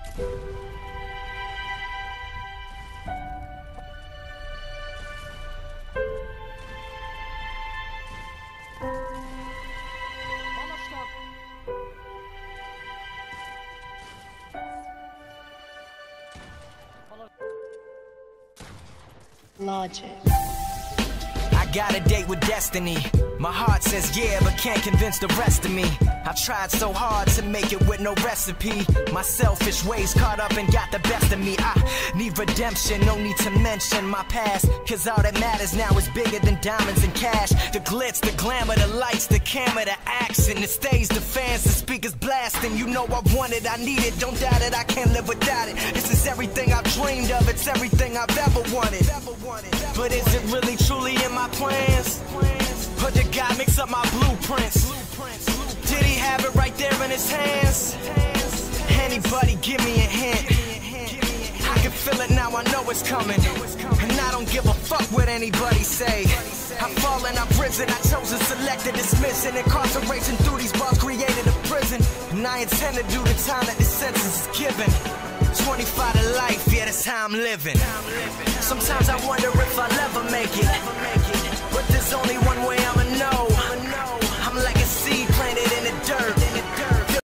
Logic. I got a date with destiny. My heart says yeah, but can't convince the rest of me. I tried so hard to make it with no recipe. My selfish ways caught up and got the best of me. I need redemption, no need to mention my past, cause all that matters now is bigger than diamonds and cash. The glitz, the glamour, the lights, the camera, the action, the stage, the fans, the speakers blasting. You know I want it, I need it, don't doubt it, I can't live without it. This is everything I've dreamed of, it's everything I've ever wanted. But is it really truly in my plans? Or did God mix up my blueprints? Did he have it right there in his hands? Anybody give me a hint? I can feel it now, I know it's coming. And I don't give a fuck what anybody say. I've fallen, I've risen, I chose to select and dismiss. And incarceration through these bars created a prison. And I intend to do the time that this sentence is given. 25 to life, yeah, that's how I'm living. Sometimes I wonder